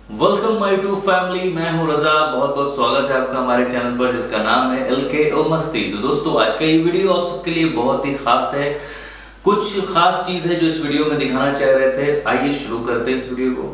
Welcome my to family. मैं हूं रजा। बहुत बहुत स्वागत है आपका हमारे चैनल पर जिसका नाम है एलके ओ मस्ती। तो दोस्तों आज का ये वीडियो आप सबके लिए बहुत ही खास है। कुछ खास चीज है जो इस वीडियो में दिखाना चाह रहे थे। आइए शुरू करते हैं इस वीडियो को।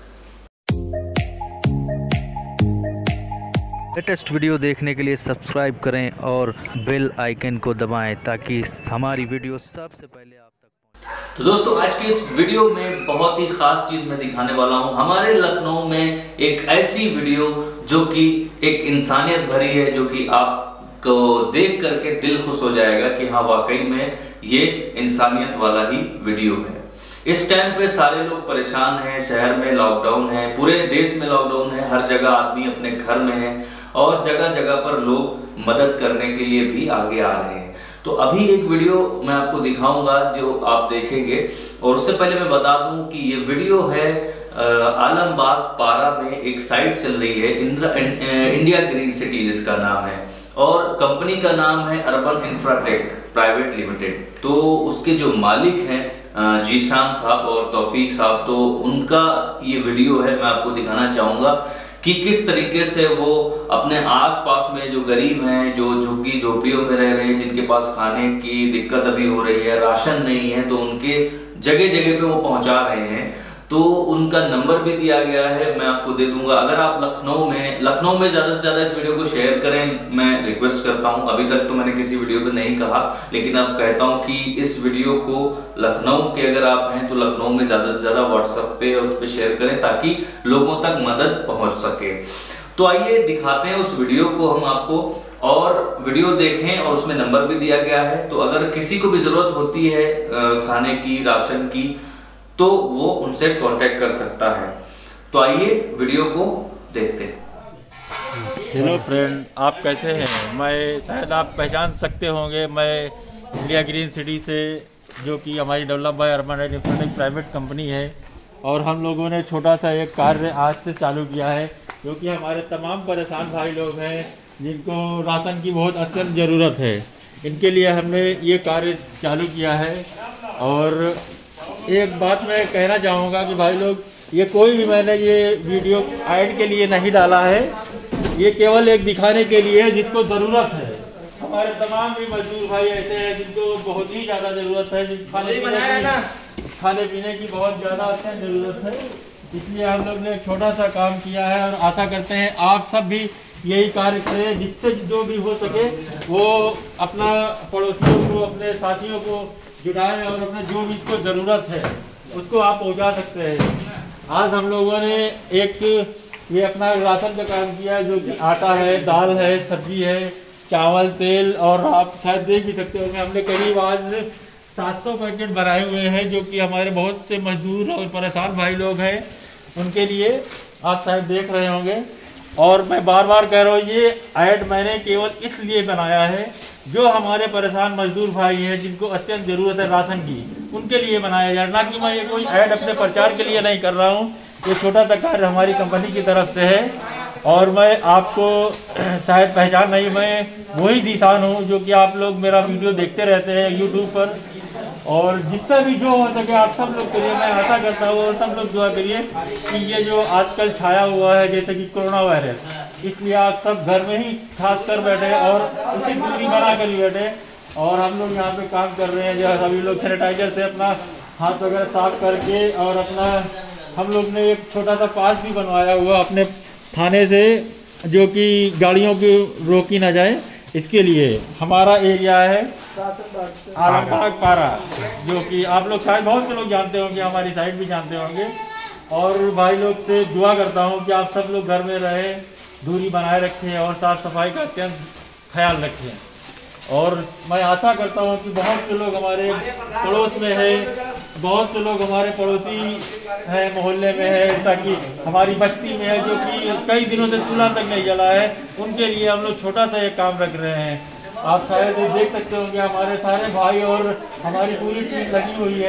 लेटेस्ट वीडियो देखने के लिए सब्सक्राइब करें और बेल आइकन को दबाएं ताकि हमारी वीडियो सबसे पहले आप तक पहुंचे। तो दोस्तों आज के इस वीडियो में बहुत ही खास चीज मैं दिखाने वाला हूं। हमारे लखनऊ में एक ऐसी वीडियो जो कि एक इंसानियत भरी है, जो कि आपको देख करके दिल खुश हो जाएगा कि हाँ वाकई में ये इंसानियत वाला ही वीडियो है। इस टाइम पे सारे लोग परेशान हैं, शहर में लॉकडाउन है, पूरे देश में लॉकडाउन है, हर जगह आदमी अपने घर में है और जगह जगह पर लोग मदद करने के लिए भी आगे आ रहे हैं। तो अभी एक वीडियो मैं आपको दिखाऊंगा जो आप देखेंगे। और उससे पहले मैं बता दूं कि ये वीडियो है आलमबाग पारा में एक साइट चल रही है इंडिया ग्रीन सिटी जिसका नाम है, और कंपनी का नाम है अर्बन इंफ्राटेक प्राइवेट लिमिटेड। तो उसके जो मालिक हैं जीशान साहब और तौफीक साहब, तो उनका ये वीडियो है। मैं आपको दिखाना चाहूँगा कि किस तरीके से वो अपने आसपास में जो गरीब हैं, जो झुग्गी झोपड़ियों में रह रहे हैं, जिनके पास खाने की दिक्कत अभी हो रही है, राशन नहीं है, तो उनके जगह जगह पे वो पहुंचा रहे हैं। तो उनका नंबर भी दिया गया है, मैं आपको दे दूंगा। अगर आप लखनऊ में ज़्यादा से ज़्यादा इस वीडियो को शेयर करें, मैं रिक्वेस्ट करता हूं। अभी तक तो मैंने किसी वीडियो पे नहीं कहा, लेकिन अब कहता हूं कि इस वीडियो को लखनऊ के अगर आप हैं तो लखनऊ में ज़्यादा से ज़्यादा व्हाट्सएप पे और उस पर शेयर करें ताकि लोगों तक मदद पहुँच सके। तो आइए दिखाते हैं उस वीडियो को हम आपको, और वीडियो देखें और उसमें नंबर भी दिया गया है। तो अगर किसी को भी ज़रूरत होती है खाने की, राशन की, तो वो उनसे कांटेक्ट कर सकता है। तो आइए वीडियो को देखते हैं। हेलो फ्रेंड, आप कैसे हैं? मैं शायद आप पहचान सकते होंगे, मैं इंडिया ग्रीन सिटी से, जो कि हमारी develop by urban infratech private company है, और हम लोगों ने छोटा सा एक कार्य आज से चालू किया है, जो कि हमारे तमाम परेशान भाई लोग हैं जिनको राशन की बहुत अत्यंत ज़रूरत है। इनके लिए हमने ये कार्य चालू किया है। और एक बात मैं कहना चाहूँगा कि भाई लोग, ये कोई भी मैंने ये वीडियो ऐड के लिए नहीं डाला है, ये केवल एक दिखाने के लिए है जिसको ज़रूरत है। हमारे तमाम भी मजदूर भाई ऐसे हैं जिनको बहुत ही ज़्यादा ज़रूरत है, खाने पीने की बहुत ज़्यादा अत्यंत ज़रूरत है। इसलिए हम लोग ने एक छोटा सा काम किया है और आशा करते हैं आप सब भी यही कार्य करें, जिससे जो भी हो सके वो अपना पड़ोसियों को, अपने साथियों को जुटाएं और अपने जो भी इसको ज़रूरत है उसको आप पहुंचा सकते हैं। आज हम लोगों ने एक ये अपना राशन का काम किया है, जो कि आटा है, दाल है, सब्जी है, चावल, तेल, और आप शायद देख भी सकते होंगे हमने करीब आज 700 पैकेट बनाए हुए हैं, जो कि हमारे बहुत से मजदूर और परेशान भाई लोग हैं उनके लिए आप शायद देख रहे होंगे। और मैं बार बार कह रहा हूँ, ये ऐड मैंने केवल इसलिए बनाया है जो हमारे परेशान मजदूर भाई हैं जिनको अत्यंत ज़रूरत है राशन की, उनके लिए बनाया जाए, ना कि मैं ये कोई ऐड अपने प्रचार के लिए नहीं कर रहा हूँ। ये छोटा सा कार्य हमारी कंपनी की तरफ से है। और मैं आपको शायद पहचान नहीं, मैं वही जीशान हूँ जो कि आप लोग मेरा वीडियो देखते रहते हैं यूट्यूब पर। और जिससे भी जो हो सके आप सब लोग के लिए मैं आशा करता हूँ, और सब लोग दुआ करिए कि ये जो आजकल छाया हुआ है जैसे कि कोरोना वायरस, इसलिए आप सब घर में ही खास कर बैठे और उसी दूरी बना कर ही बैठे। और हम लोग यहाँ पे काम कर रहे हैं, जो सभी लोग सैनिटाइजर से अपना हाथ वगैरह साफ करके, और अपना हम लोग ने एक छोटा सा पास भी बनवाया हुआ अपने थाने से, जो कि गाड़ियों की रोकी ना जाए, इसके लिए। हमारा एरिया है आलमबाग पारा, जो कि आप लोग शायद बहुत से लोग जानते होंगे, हमारी साइड भी जानते होंगे। और भाई लोग से दुआ करता हूँ कि आप सब लोग घर में रहें, दूरी बनाए रखें और साफ़ सफाई का अत्यंत ख्याल रखें। और मैं आशा करता हूँ कि बहुत से लोग हमारे पड़ोस में है, बहुत से लोग हमारे पड़ोसी हैं, मोहल्ले में है, ताकि हमारी बस्ती में है, जो कि कई दिनों से चूल्हा तक नहीं जला है, उनके लिए हम लोग छोटा सा एक काम रख रहे हैं। आप शायद देख सकते होंगे हमारे सारे भाई और हमारी पूरी टीम लगी हुई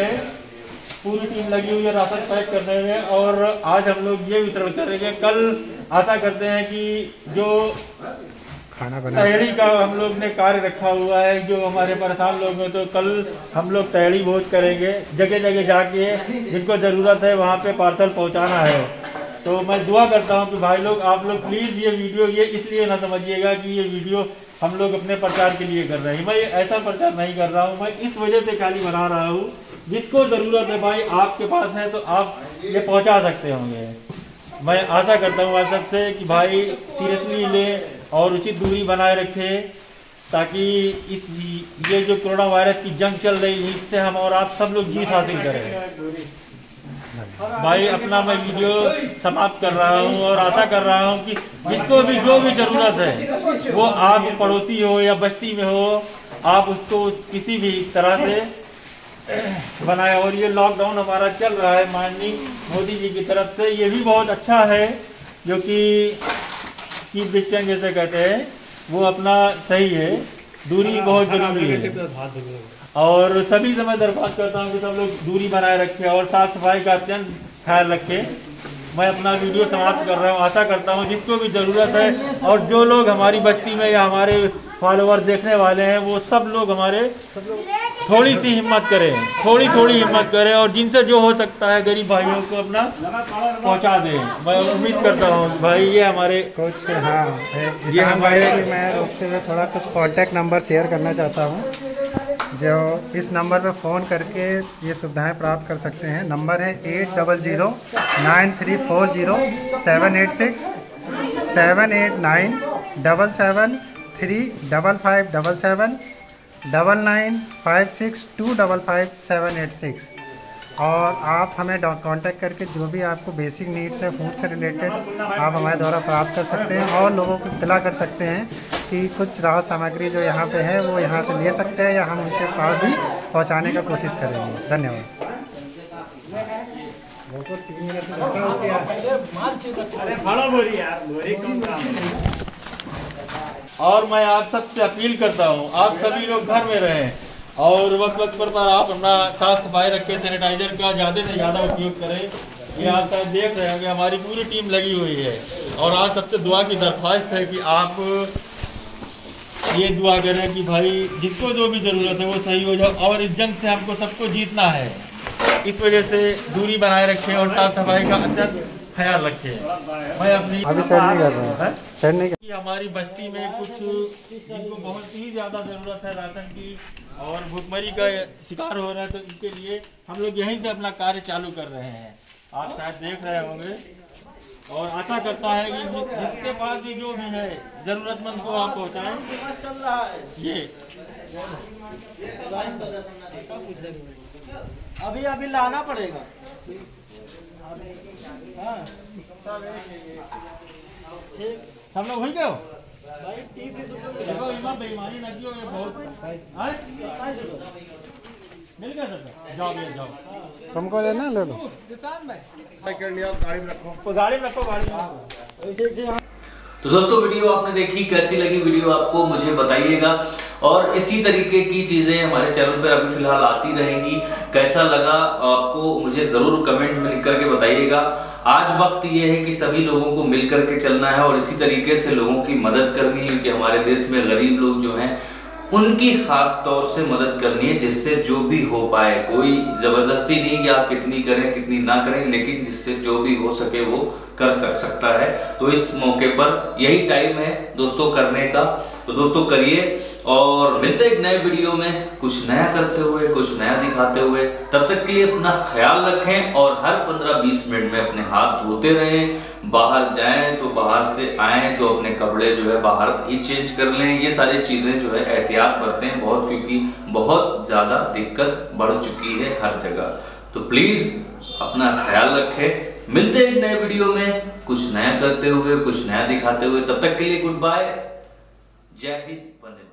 है राशन पैक करने में। और आज हम लोग ये वितरण करेंगे। कल आशा करते हैं कि जो खाना बना तैयारी का हम लोग ने कार्य रखा हुआ है, जो हमारे परेशान लोग हैं, तो कल हम लोग तैयारी बहुत करेंगे, जगह जगह जाके जिनको ज़रूरत है वहाँ पे पार्सल पहुँचाना है। तो मैं दुआ करता हूँ कि भाई लोग, आप लोग प्लीज़ ये वीडियो ये इसलिए ना समझिएगा कि ये वीडियो हम लोग अपने प्रचार के लिए कर रहे हैं। मैं ऐसा प्रचार नहीं कर रहा हूँ, मैं इस वजह से खाली बना रहा हूँ, जिसको ज़रूरत है भाई आपके पास है तो आप ये पहुँचा सकते होंगे। मैं आशा करता हूँ आप सबसे कि भाई सीरियसली लें और उचित दूरी बनाए रखें, ताकि ये जो कोरोना वायरस की जंग चल रही है इससे हम और आप सब लोग जीत हासिल करें। भाई अपना मैं वीडियो समाप्त कर रहा हूँ और आशा कर रहा हूँ कि जिसको भी जो भी ज़रूरत है वो आप पड़ोसी हो या बस्ती में हो, आप उसको किसी भी तरह से बनाए। और ये लॉकडाउन हमारा चल रहा है माननीय मोदी जी की तरफ से, ये भी बहुत अच्छा है, जो कि कीप डिस्टेंस जैसे कहते हैं वो अपना सही है, दूरी बहुत ज़रूरी है। और सभी से मैं दरख्वास्त करता हूँ कि सब लोग दूरी बनाए रखें और साफ़ सफाई का अत्यंत ख्याल रखें। मैं अपना वीडियो समाप्त कर रहा हूँ। आशा करता हूँ जिसको भी ज़रूरत है और जो लोग हमारी बस्ती में या हमारे फॉलोअर देखने वाले हैं वो सब लोग हमारे थोड़ी सी हिम्मत करें, थोड़ी हिम्मत करें और जिनसे जो हो सकता है गरीब भाइयों को अपना पहुंचा दें। मैं उम्मीद करता हूं भाई ये हमारे कुछ ये हमारे मैं रोकते हुए थोड़ा कुछ कॉन्टैक्ट नंबर शेयर करना चाहता हूं, जो इस नंबर पर फ़ोन करके ये सुविधाएं प्राप्त कर सकते हैं। नंबर है 8009340786 78977355577 9956255786। और आप हमें कांटेक्ट करके जो भी आपको बेसिक नीड्स है फूड से रिलेटेड आप हमारे द्वारा प्राप्त कर सकते हैं और लोगों को इत्तला कर सकते हैं कि कुछ राहत सामग्री जो यहाँ पे है वो यहाँ से ले सकते हैं या हम उनके पास भी पहुँचाने का कोशिश करेंगे। धन्यवाद। और मैं आप सबसे अपील करता हूँ आप सभी लोग घर में रहें और वक्त पर आप अपना साफ सफाई रखें, सैनिटाइजर का ज़्यादा से ज़्यादा उपयोग करें। ये आप शायद देख रहे होंगे हमारी पूरी टीम लगी हुई है और आज सबसे दुआ की दरख्वास्त है कि आप ये दुआ करें कि भाई जिसको जो भी ज़रूरत है वो सही हो जाए और इस जंग से हमको सबको जीतना है। इस वजह से दूरी बनाए रखें और साफ सफाई का अत्यंत ख्याल रखें। मैं अपनी अभी सेंड नहीं कर रहा हूँ, सेंड नहीं कर। हमारी बस्ती में कुछ जिनको बहुत ही ज़्यादा ज़रूरत है राशन की और भुखमरी का शिकार हो रहा है, तो इनके लिए हम लोग यहीं से अपना कार्य चालू कर रहे हैं। आप शायद देख रहे होंगे और आशा करता है कि जिसके पास भी जो भी है ज़रूरतमंद को आप पहुँचाएँ। चल रहा है ये अभी लाना पड़ेगा। हाँ ठीक, सब लोग हुई गए देखो इमाम बेईमानी न कियो, ये बहुत मिल गया सर। जाओ भैया जाओ, तुमको लेना ले लो। गाड़ी में रखो। तो दोस्तों वीडियो आपने देखी, कैसी लगी वीडियो आपको मुझे बताइएगा और इसी तरीके की चीज़ें हमारे चैनल पे अभी फिलहाल आती रहेंगी। कैसा लगा आपको मुझे ज़रूर कमेंट में लिख करके बताइएगा। आज वक्त ये है कि सभी लोगों को मिल करके चलना है और इसी तरीके से लोगों की मदद करनी है, क्योंकि हमारे देश में गरीब लोग जो हैं उनकी खास तौर से मदद करनी है, जिससे जो भी हो पाए। कोई ज़बरदस्ती नहीं कि आप कितनी करें कितनी ना करें, लेकिन जिससे जो भी हो सके वो कर सकता है। तो इस मौके पर यही टाइम है दोस्तों करने का, तो दोस्तों करिए और मिलते हैं एक नए वीडियो में कुछ नया करते हुए, कुछ नया दिखाते हुए। तब तक के लिए अपना ख्याल रखें और हर 15-20 मिनट में अपने हाथ धोते रहें। बाहर जाएं तो बाहर से आएं तो अपने कपड़े जो है बाहर ही चेंज कर लें। ये सारी चीज़ें जो है एहतियात बरतें बहुत, क्योंकि बहुत ज़्यादा दिक्कत बढ़ चुकी है हर जगह। तो प्लीज़ अपना ख्याल रखें। मिलते हैं एक नए वीडियो में कुछ नया करते हुए, कुछ नया दिखाते हुए। तब तक के लिए गुड बाय, जय हिंद, वंदे।